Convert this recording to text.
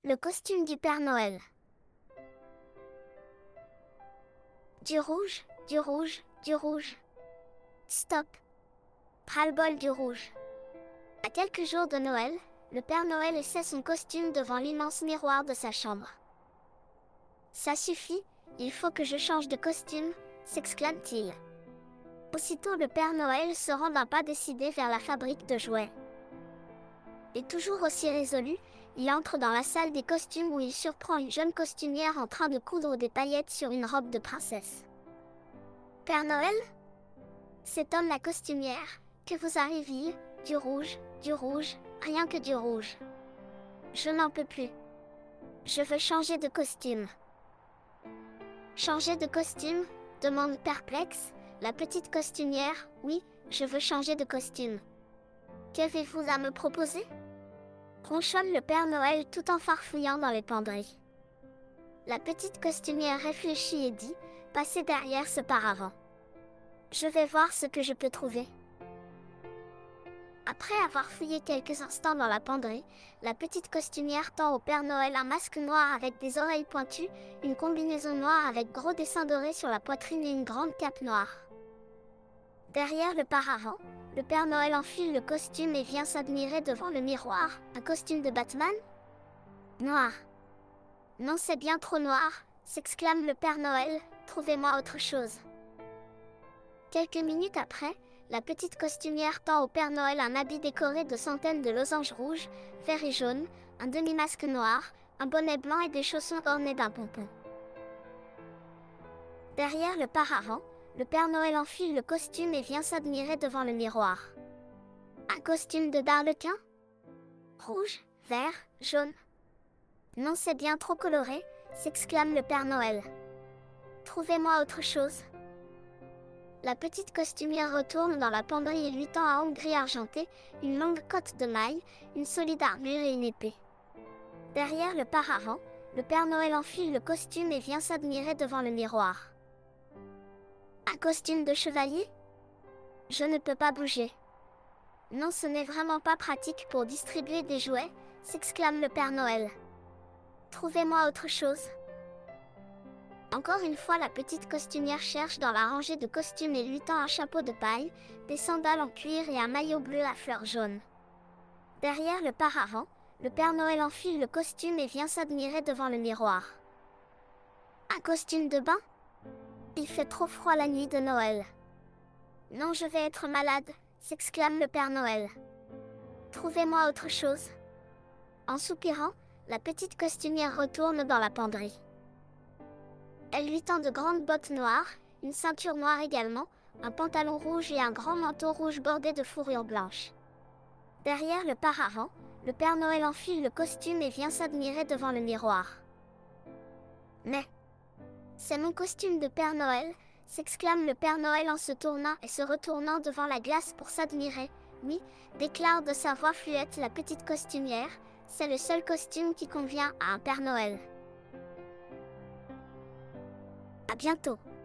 Le costume du Père Noël. Du rouge, du rouge, du rouge. Stop. Ras-le-bol du rouge. À quelques jours de Noël, le Père Noël essaie son costume devant l'immense miroir de sa chambre. Ça suffit, il faut que je change de costume, s'exclame-t-il. Aussitôt le Père Noël se rend d'un pas décidé vers la fabrique de jouets. Et toujours aussi résolu, il entre dans la salle des costumes où il surprend une jeune costumière en train de coudre des paillettes sur une robe de princesse. « Père Noël ?» s'étonne la costumière. « Que vous arrive-t-il ? Du rouge, rien que du rouge. Je n'en peux plus. Je veux changer de costume. » Changer de costume ? Demande perplexe la petite costumière. « Oui, je veux changer de costume. Qu'avez-vous à me proposer ?» ronchonne le Père Noël tout en farfouillant dans les penderies. La petite costumière réfléchit et dit « Passez derrière ce paravent. Je vais voir ce que je peux trouver. » Après avoir fouillé quelques instants dans la penderie, la petite costumière tend au Père Noël un masque noir avec des oreilles pointues, une combinaison noire avec gros dessins dorés sur la poitrine et une grande cape noire. Derrière le paravent, le Père Noël enfile le costume et vient s'admirer devant le miroir. Un costume de Batman ? Noir. Non, c'est bien trop noir, s'exclame le Père Noël, trouvez-moi autre chose. Quelques minutes après, la petite costumière tend au Père Noël un habit décoré de centaines de losanges rouges, verts et jaunes, un demi-masque noir, un bonnet blanc et des chaussons ornés d'un pompon. Derrière le paravent, le Père Noël enfile le costume et vient s'admirer devant le miroir. Un costume de Darlequin ? Rouge, vert, jaune. Non, c'est bien trop coloré, s'exclame le Père Noël. Trouvez-moi autre chose. La petite costumière retourne dans la penderie et lui tend un haut gris argenté, une longue cotte de mailles, une solide armure et une épée. Derrière le paravent, le Père Noël enfile le costume et vient s'admirer devant le miroir. Un costume de chevalier ? Je ne peux pas bouger. Non, ce n'est vraiment pas pratique pour distribuer des jouets, s'exclame le Père Noël. Trouvez-moi autre chose. Encore une fois, la petite costumière cherche dans la rangée de costumes et lui tend un chapeau de paille, des sandales en cuir et un maillot bleu à fleurs jaunes. Derrière le paravent, le Père Noël enfile le costume et vient s'admirer devant le miroir. Un costume de bain ? Il fait trop froid la nuit de Noël. Non, je vais être malade, s'exclame le Père Noël. Trouvez-moi autre chose. En soupirant, la petite costumière retourne dans la penderie. Elle lui tend de grandes bottes noires, une ceinture noire également, un pantalon rouge et un grand manteau rouge bordé de fourrure blanche. Derrière le paravent, le Père Noël enfile le costume et vient s'admirer devant le miroir. Mais c'est mon costume de Père Noël, s'exclame le Père Noël en se tournant et se retournant devant la glace pour s'admirer. Oui, déclare de sa voix fluette la petite costumière, c'est le seul costume qui convient à un Père Noël. À bientôt.